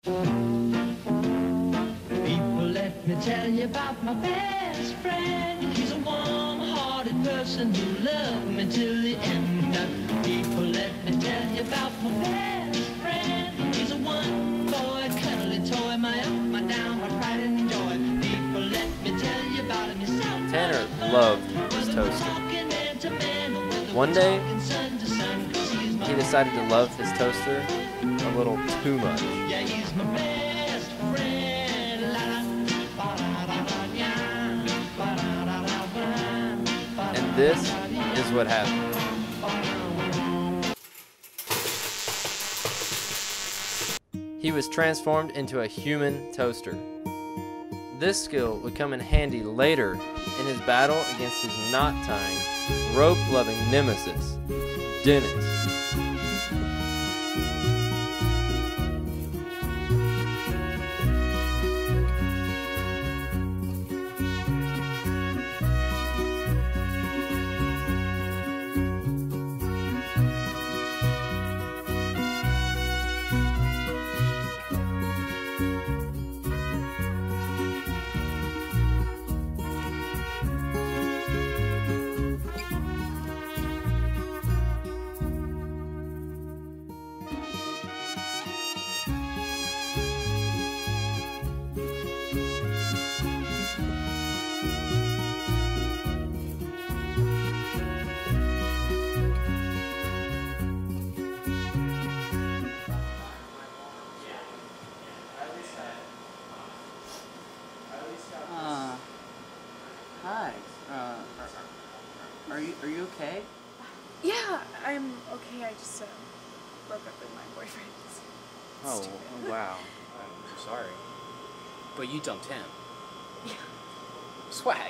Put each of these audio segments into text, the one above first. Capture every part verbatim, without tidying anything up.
People, let me tell you about my best friend. He's a warm-hearted person who loved me till the end. People, let me tell you about my best friend. He's a one-boy, cuddly toy, my up, my down, my pride and joy. People, let me tell you about him. Tanner loved his toaster. One day, he decided to love his toaster a little too much. Yeah, he's my best friend. And this is what happened. He was transformed into a human toaster. This skill would come in handy later in his battle against his knot-tying, rope-loving nemesis, Dennis. Hi. Uh, are, are you are you okay? Yeah, I'm okay. I just uh, broke up with my boyfriend. Oh, Stupid. oh, wow. I'm sorry. But you dumped him. Yeah. Swag.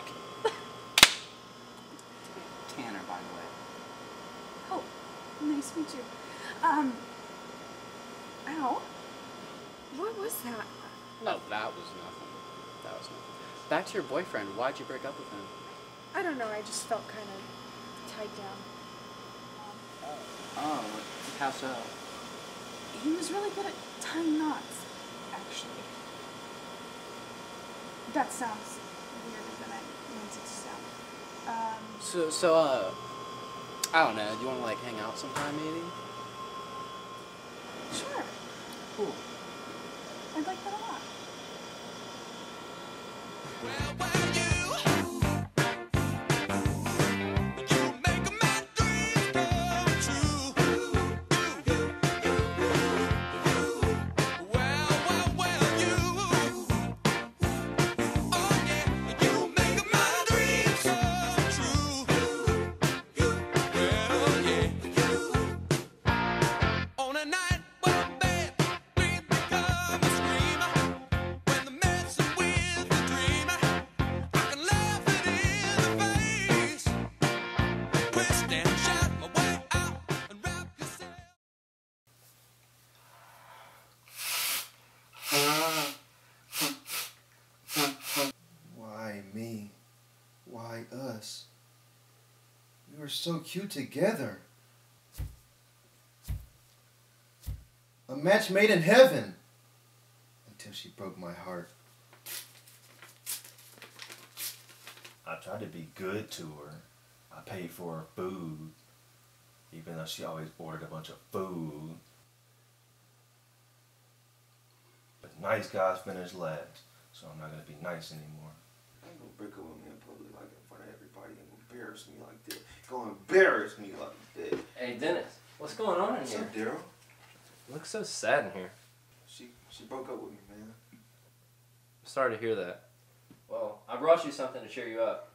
Tanner, by the way. Oh, nice to meet you. Um. Ow. What was that? Oh, that was nothing. That was nothing. Back to your boyfriend. Why'd you break up with him? I don't know. I just felt kind of tied down. Oh, how so? He was really good at tying knots, actually. That sounds weirder than I meant it to sound. Um, So, so, uh, I don't know. Do you want to, like, hang out sometime, maybe? sure. Cool. I'd like that a lot. Why me? Why us? We were so cute together. A match made in heaven. Until she broke my heart. I tried to be good to her. I paid for her food. Even though she always ordered a bunch of food. But nice guys finish last. So I'm not going to be nice anymore. I ain't going to break up with me in public like in front of everybody and embarrass me like that. Go embarrass me like that. Hey, Dennis, what's going on in What's here? up, Daryl? You look so sad in here. She, she broke up with me, man. I'm sorry to hear that. Well, I brought you something to cheer you up.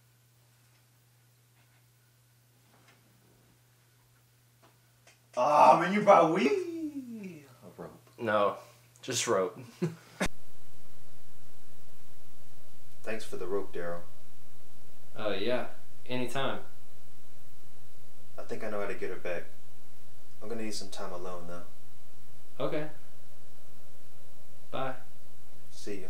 Ah, oh, man, you brought weed. A rope. No, just rope. Thanks for the rope, Daryl. Oh, uh, yeah. Anytime. I think I know how to get her back. I'm gonna need some time alone, though. Okay. Bye. See ya.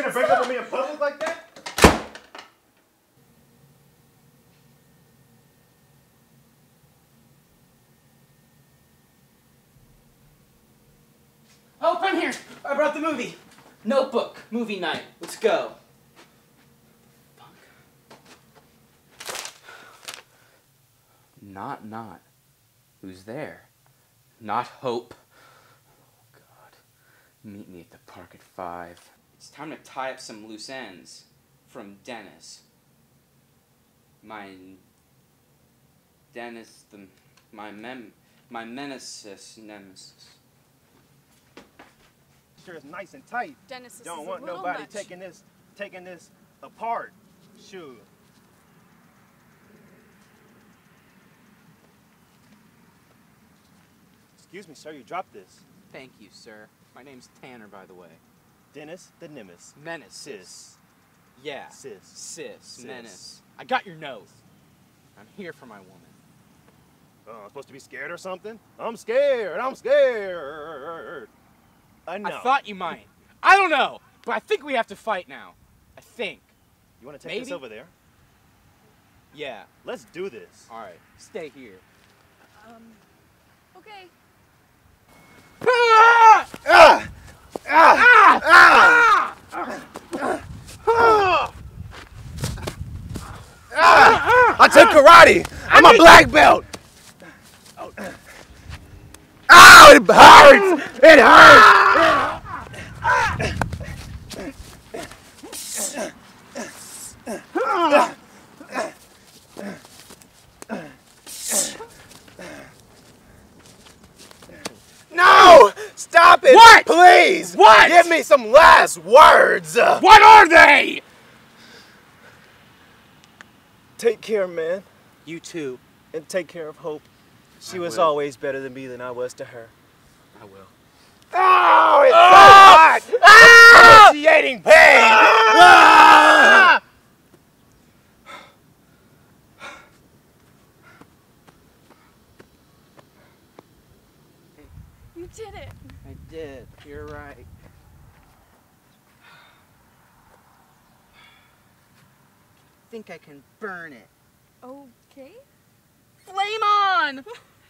gonna break up with me in public like that? Oh, I'm here. I brought the movie. Notebook. Movie night. Let's go. Not, not. Who's there? Not Hope. Oh, God. Meet me at the park at five. It's time to tie up some loose ends. From Dennis. My... Dennis, the... My mem... My menesis nemesis. Sure, it's nice and tight. Dennis, this Don't is want a little nobody much. taking this, taking this apart. Shoot. Excuse me, sir, you dropped this. Thank you, sir. My name's Tanner, by the way. Dennis the Nemesis. Menace. Sis. Yeah. Sis. Sis. Sis. Menace. I got your note. I'm here for my woman. Oh, I'm supposed to be scared or something? I'm scared. I'm scared. I know. I thought you might. I don't know, but I think we have to fight now. I think. You want to take this Maybe? over there? Yeah. Let's do this. All right. Stay here. Um, okay. Ah! Ah! Ah! Ah! Ah! Ah! I took karate. I'm a black belt. Ow! It hurts. It hurts. No! Stop it! What? Please! What? Give me some last words! What are they? Take care, man. You too. And take care of Hope. She I was will. always better than me than I was to her. I will. Oh, it's so hot! Ah! Excruciating pain! Ah! You did it. I did. You're right. Think I can burn it. Okay. Flame on!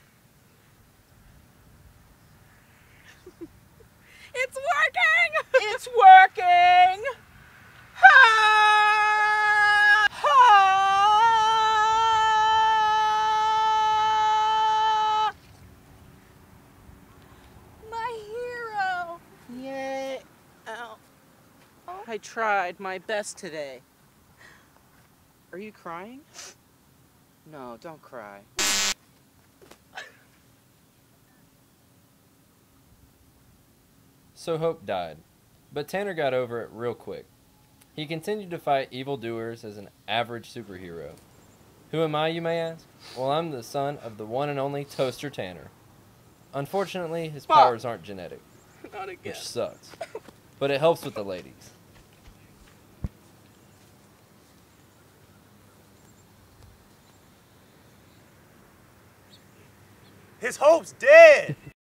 It's working! It's working! Ha! Ha! My hero! Yay. Ow. I tried my best today. Are you crying? No, don't cry. So Hope died, but Tanner got over it real quick. He continued to fight evildoers as an average superhero. Who am I, you may ask? Well, I'm the son of the one and only Toaster Tanner. Unfortunately, his Fuck. powers aren't genetic, Not again. which sucks. But it helps with the ladies. His Hope's dead!